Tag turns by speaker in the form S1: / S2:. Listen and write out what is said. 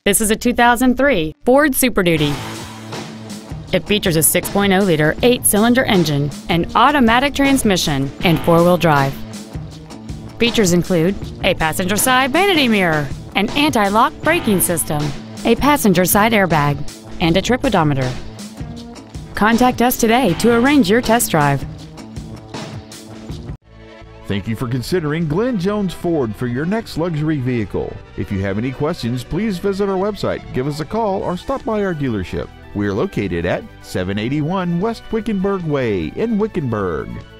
S1: This is a 2003 Ford Super Duty. It features a 6.0-liter 8-cylinder engine, an automatic transmission, and 4-wheel drive. Features include a passenger side vanity mirror, an anti-lock braking system, a passenger side airbag, and a trip odometer. Contact us today to arrange your test drive.
S2: Thank you for considering Glenn Jones Ford for your next luxury vehicle. If you have any questions, please visit our website, give us a call, or stop by our dealership. We are located at 781 West Wickenburg Way in Wickenburg.